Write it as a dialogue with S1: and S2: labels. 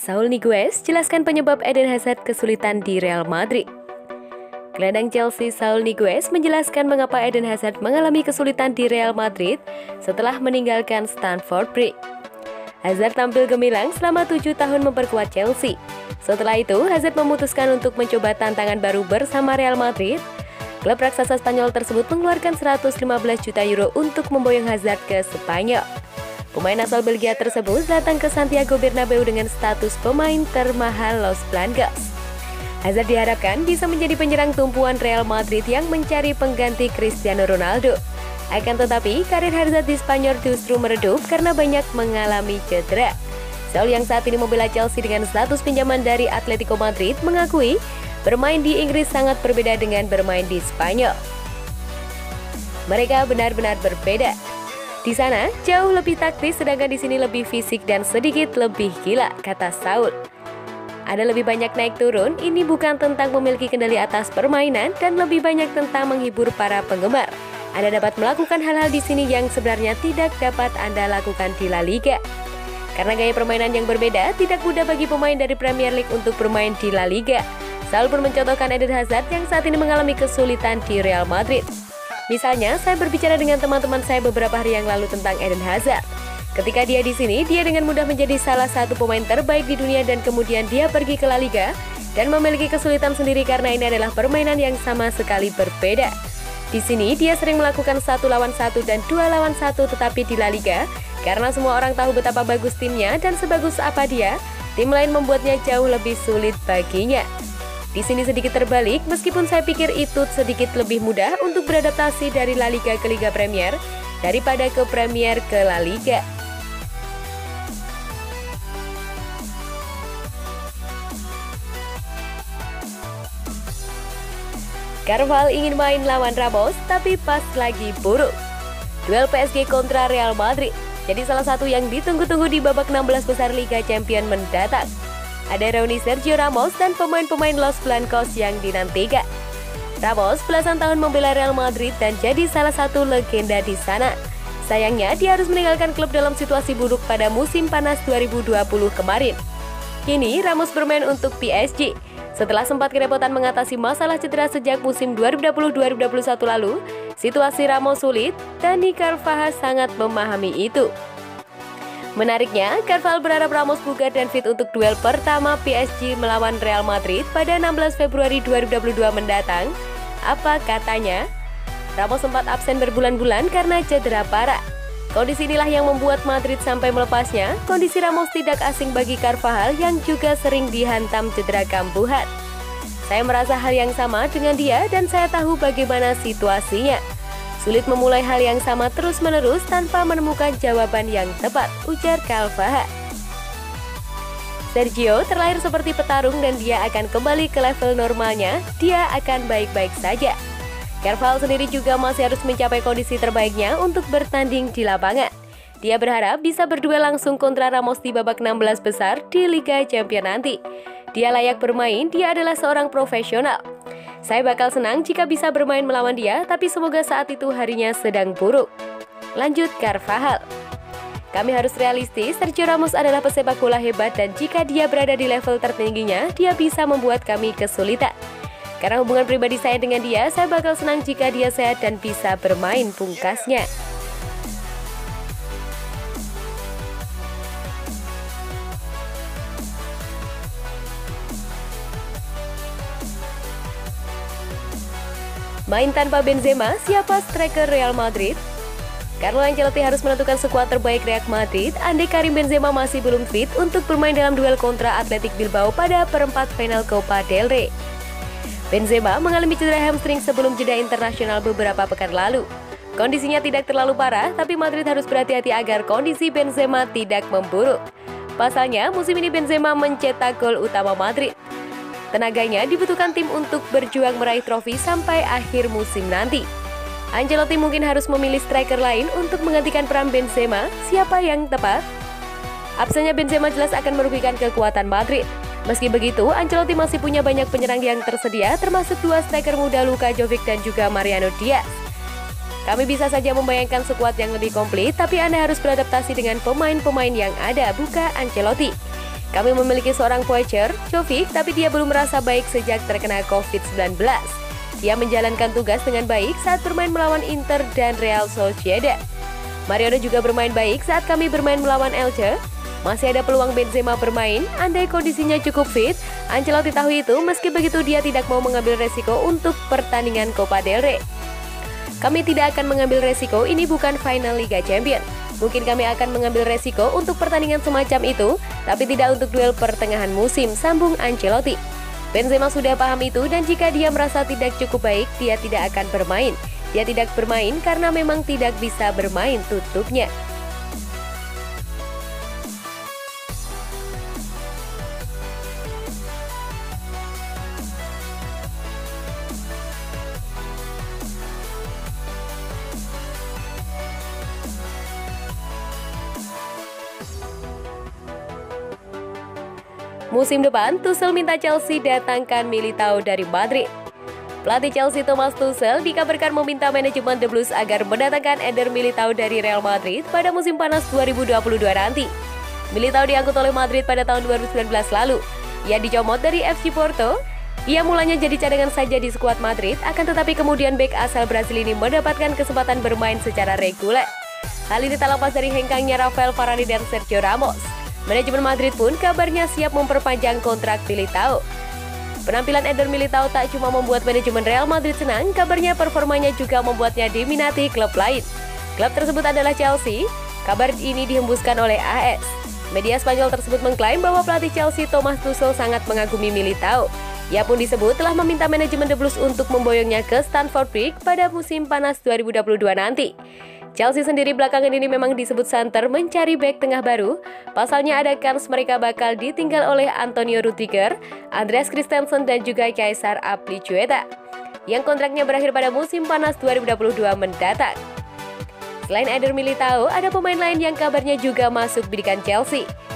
S1: Saul Niguez jelaskan penyebab Eden Hazard kesulitan di Real Madrid. Gelandang Chelsea Saul Niguez menjelaskan mengapa Eden Hazard mengalami kesulitan di Real Madrid setelah meninggalkan Stamford Bridge. Hazard tampil gemilang selama 7 tahun memperkuat Chelsea. Setelah itu, Hazard memutuskan untuk mencoba tantangan baru bersama Real Madrid. Klub raksasa Spanyol tersebut mengeluarkan 115 juta euro untuk memboyong Hazard ke Spanyol. Pemain asal Belgia tersebut datang ke Santiago Bernabeu dengan status pemain termahal Los Blancos. Hazard diharapkan bisa menjadi penyerang tumpuan Real Madrid yang mencari pengganti Cristiano Ronaldo. Akan tetapi, karir Hazard di Spanyol justru meredup karena banyak mengalami cedera. Saul yang saat ini membela Chelsea dengan status pinjaman dari Atletico Madrid mengakui bermain di Inggris sangat berbeda dengan bermain di Spanyol. Mereka benar-benar berbeda. Di sana jauh lebih taktis, sedangkan di sini lebih fisik dan sedikit lebih gila, kata Saul. Ada lebih banyak naik turun, ini bukan tentang memiliki kendali atas permainan dan lebih banyak tentang menghibur para penggemar. Anda dapat melakukan hal-hal di sini yang sebenarnya tidak dapat Anda lakukan di La Liga. Karena gaya permainan yang berbeda, tidak mudah bagi pemain dari Premier League untuk bermain di La Liga. Saul pun mencontohkan Eden Hazard yang saat ini mengalami kesulitan di Real Madrid. Misalnya, saya berbicara dengan teman-teman saya beberapa hari yang lalu tentang Eden Hazard. Ketika dia di sini, dia dengan mudah menjadi salah satu pemain terbaik di dunia dan kemudian dia pergi ke La Liga dan memiliki kesulitan sendiri karena ini adalah permainan yang sama sekali berbeda. Di sini, dia sering melakukan 1 lawan 1 dan 2 lawan 1, tetapi di La Liga, karena semua orang tahu betapa bagus timnya dan sebagus apa dia, tim lain membuatnya jauh lebih sulit baginya. Di sini sedikit terbalik, meskipun saya pikir itu sedikit lebih mudah untuk beradaptasi dari La Liga ke Liga Premier daripada ke Premier ke La Liga. Carvajal ingin main lawan Ramos, tapi pas lagi buruk. Duel PSG kontra Real Madrid jadi salah satu yang ditunggu-tunggu di babak 16 besar Liga Champions mendatang. Ada reuni Sergio Ramos dan pemain-pemain Los Blancos yang dinantikan. Ramos belasan tahun membela Real Madrid dan jadi salah satu legenda di sana. Sayangnya, dia harus meninggalkan klub dalam situasi buruk pada musim panas 2020 kemarin. Kini, Ramos bermain untuk PSG. Setelah sempat kerepotan mengatasi masalah cedera sejak musim 2020-2021 lalu, situasi Ramos sulit, dan Carvajal sangat memahami itu. Menariknya, Carvajal berharap Ramos bugar dan fit untuk duel pertama PSG melawan Real Madrid pada 16 Februari 2022 mendatang. Apa katanya? Ramos sempat absen berbulan-bulan karena cedera parah. Kondisi inilah yang membuat Madrid sampai melepasnya. Kondisi Ramos tidak asing bagi Carvajal yang juga sering dihantam cedera kambuhan. Saya merasa hal yang sama dengan dia dan saya tahu bagaimana situasinya. Sulit memulai hal yang sama terus-menerus tanpa menemukan jawaban yang tepat, ujar Carvajal. Sergio terlahir seperti petarung dan dia akan kembali ke level normalnya, dia akan baik-baik saja. Carvajal sendiri juga masih harus mencapai kondisi terbaiknya untuk bertanding di lapangan. Dia berharap bisa berduel langsung kontra Ramos di babak 16 besar di Liga Champions nanti. Dia layak bermain, dia adalah seorang profesional. Saya bakal senang jika bisa bermain melawan dia, tapi semoga saat itu harinya sedang buruk. Lanjut Carvajal. Kami harus realistis, Sergio Ramos adalah pesepak bola hebat dan jika dia berada di level tertingginya, dia bisa membuat kami kesulitan. Karena hubungan pribadi saya dengan dia, saya bakal senang jika dia sehat dan bisa bermain, pungkasnya. Main tanpa Benzema, siapa striker Real Madrid? Carlo Ancelotti harus menentukan skuad terbaik Real Madrid andai Karim Benzema masih belum fit untuk bermain dalam duel kontra Athletic Bilbao pada perempat final Copa del Rey. Benzema mengalami cedera hamstring sebelum jeda internasional beberapa pekan lalu. Kondisinya tidak terlalu parah, tapi Madrid harus berhati-hati agar kondisi Benzema tidak memburuk. Pasalnya, musim ini Benzema mencetak gol utama Madrid. Tenaganya dibutuhkan tim untuk berjuang meraih trofi sampai akhir musim nanti. Ancelotti mungkin harus memilih striker lain untuk menggantikan peran Benzema. Siapa yang tepat? Absennya Benzema jelas akan merugikan kekuatan Madrid. Meski begitu, Ancelotti masih punya banyak penyerang yang tersedia, termasuk 2 striker muda Luka Jovic dan juga Mariano Diaz. Kami bisa saja membayangkan skuad yang lebih komplit, tapi Anda harus beradaptasi dengan pemain-pemain yang ada, buka Ancelotti. Kami memiliki seorang poacher, Jovic, tapi dia belum merasa baik sejak terkena COVID-19. Dia menjalankan tugas dengan baik saat bermain melawan Inter dan Real Sociedad. Mariano juga bermain baik saat kami bermain melawan Elche. Masih ada peluang Benzema bermain, andai kondisinya cukup fit. Ancelotti tahu itu, meski begitu dia tidak mau mengambil resiko untuk pertandingan Copa del Rey. Kami tidak akan mengambil resiko, ini bukan final Liga Champions. Mungkin kami akan mengambil resiko untuk pertandingan semacam itu, tapi tidak untuk duel pertengahan musim, sambung Ancelotti. Benzema sudah paham itu dan jika dia merasa tidak cukup baik, dia tidak akan bermain. Dia tidak bermain karena memang tidak bisa bermain, tutupnya. Musim depan, Tuchel minta Chelsea datangkan Militao dari Madrid. Pelatih Chelsea Thomas Tuchel dikabarkan meminta manajemen The Blues agar mendatangkan Eder Militao dari Real Madrid pada musim panas 2022 nanti. Militao diangkut oleh Madrid pada tahun 2019 lalu. Ia dicomot dari FC Porto. Ia mulanya jadi cadangan saja di skuad Madrid, akan tetapi kemudian bek asal Brasil ini mendapatkan kesempatan bermain secara reguler. Hal ini tak lepas dari hengkangnya Rafael Varane dan Sergio Ramos. Manajemen Madrid pun kabarnya siap memperpanjang kontrak Militao. Penampilan Eder Militao tak cuma membuat manajemen Real Madrid senang, kabarnya performanya juga membuatnya diminati klub lain. Klub tersebut adalah Chelsea. Kabar ini dihembuskan oleh AS. Media Spanyol tersebut mengklaim bahwa pelatih Chelsea Thomas Tuchel sangat mengagumi Militao. Ia pun disebut telah meminta manajemen The Blues untuk memboyongnya ke Stamford Bridge pada musim panas 2022 nanti. Chelsea sendiri belakangan ini memang disebut santer mencari bek tengah baru. Pasalnya ada kans mereka bakal ditinggal oleh Antonio Rudiger, Andreas Christensen dan juga Cesar Azpilicueta yang kontraknya berakhir pada musim panas 2022 mendatang. Selain Eder Militao, ada pemain lain yang kabarnya juga masuk bidikan Chelsea.